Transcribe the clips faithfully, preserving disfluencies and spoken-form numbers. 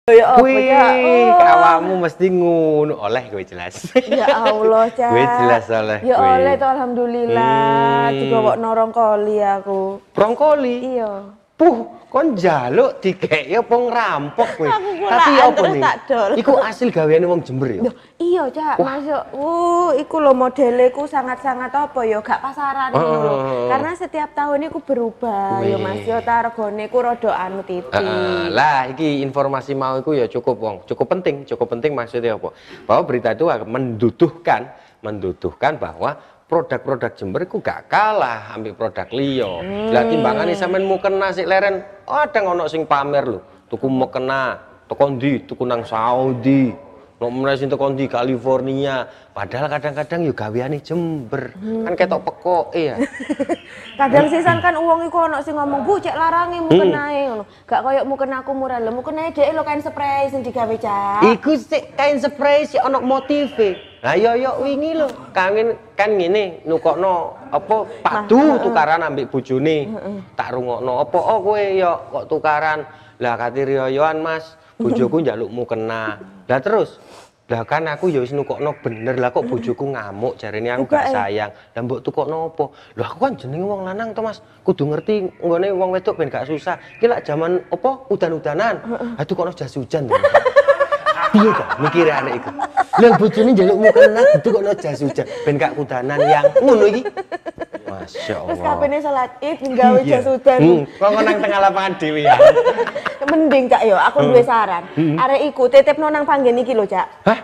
Ya apa Wih, Cak? Oh. awakmu mesti ngono oleh kowe jelas. Ya Allah, Cak. Kowe jelas oleh. Ya kowe. oleh to alhamdulillah. Hmm. Digawokno rong koli aku. Brongkoli. Iya. Puh, kon njaluk dikeki apa ngerampok kowe. Aku Tapi kulaan apa terus nih? tak dol. Iku asil gaweane wong Jember ya. Loh, iya Cak, masuk. Uh, iku lho modeleku sangat-sangat apa ya, gak pasaran Oh. ngono lho. Karena setiap tahun iku berubah ya Wih. Mas. Yo ta regane ku rada anu titik. Heeh, lah iki informasi mau iku ya cukup wong, cukup penting, cukup penting maksudnya apa? Bahwa berita itu menduduhkan, menduduhkan bahwa produk-produk Jember iku gak kalah ambil produk liya. Hmm. Lah timbangane sampean mukena sik leren, ada ngono sing pamer lho. Tuku mukena, teko ndi? Tuku nang Saudi. Nek meneh sing teko ndi California. Padahal kadang-kadang yo gaweane Jember. Hmm. Kan ketok pekoke ya. Kadang sisan kan uang iku ono sing ngomong, "Bu, cek larange mukenae ngono." Gak koyo mukenaku murah lho, mukenae dhek lho kain spray sing digawe Cak. Iku sik kain spray sik ono motive. Lah yo yo wingi lho, kawin kan ngene nukokno apa padu tukaran ambek bojone. Tak rungokno, "Apa oh kowe yo kok tukaran?" Lah kate riyoyoan Mas, bojoku njalukmu kena. Lah terus lah kan aku ya wis nukokno bener lah kok bojoku ngamuk jarene aku gak sayang. Lah mbok tukokno apa? Lho aku kan jenenge wong lanang to Mas, kudu ngerti nggone wong wedok ben gak susah. Iki lak jaman apa udan-udanan. Ha tukokno jas hujan. Piye ta mikire arek iku? Lah bojone njalukmu kena ditukokno jas hujan ben gak udanan yang ngono iki. Masya Allah. Terus kabene salat Id nggawe jas hujan. Hmm, kok nang tengah lapangan dhewe ya. Mending Cak yo, aku duwe saran. Arek iku titipno nang panggen iki lho, Cak. Hah?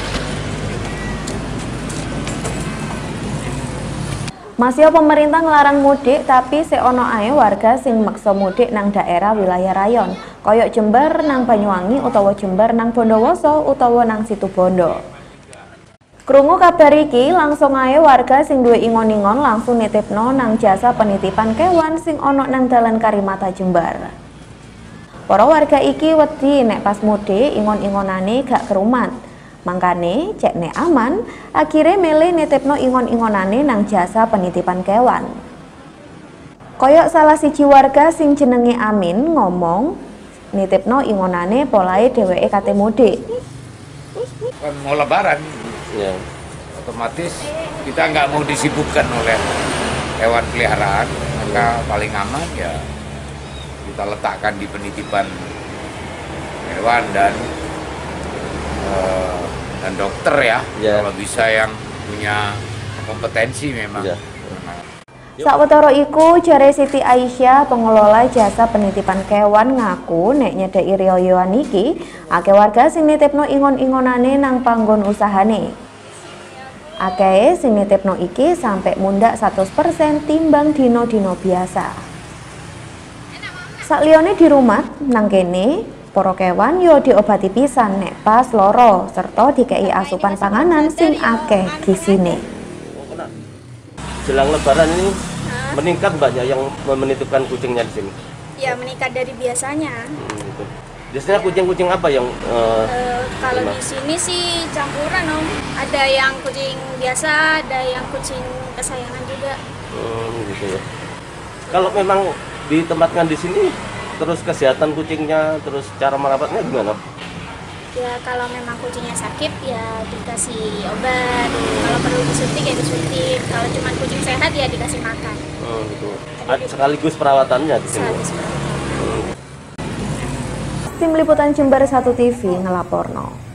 Masih pemerintah ngelarang mudik tapi seono ae warga sing maksa mudik nang daerah wilayah rayon. Koyok Jember nang Banyuwangi utawa Jember nang Bondowoso utawa nang Situbondo. Krungu kabar iki langsung ae warga sing duwe ingon-ingon langsung nitipno nang jasa penitipan kewan sing ono nang Dalan Karimata Jember. Para warga iki wedi nek pas mudik ingon-ingonane gak kerumat. Mangkane cek nek aman, akhirnya milih nitipno ingon-ingonane nang jasa penitipan kewan. Koyok salah siji warga sing jenenge Amin ngomong, nitipno ingonane polahe dheweke kate mudik. Kan mau lebaran, Ya. otomatis kita nggak mau disibukkan oleh hewan peliharaan, maka paling aman ya kita letakkan di penitipan hewan dan eh, dan dokter ya, Ya. kalau bisa yang punya kompetensi memang. Ya. Sakwetara iku jare Siti Aisyah pengelola jasa penitipan kewan ngaku nek nyedeki riyoyoan iki akeh warga sing nitipno ingon-ingonane nang panggon usahane. Akeh sing nitipno iki sampai mundak seratus persen timbang dino-dino biasa. Sakliyane di rumah nang kene para kewan yo diobati pisan nek pas loro serta dikei asupan panganan sing akeh gisine. Jelang Lebaran ini meningkat banyak yang menitipkan kucingnya di sini. Ya meningkat dari biasanya. Hmm, gitu. Biasanya kucing-kucing apa yang uh, Eh, kalau gimana? di sini sih campuran om. Ada yang kucing biasa, ada yang kucing kesayangan juga. Hmm, gitu ya. Kalau memang ditempatkan di sini, terus kesehatan kucingnya, terus cara merawatnya gimana? Ya kalau memang kucingnya sakit ya dikasih obat. Kalau perlu disuntik ya disuntik. Kalau cuma kucing sehat ya dikasih makan. Hmm, gitu. Ah, sekaligus perawatannya di sini. Sekaligus perawatan. Tim Liputan Jember satu T V ngelaporno.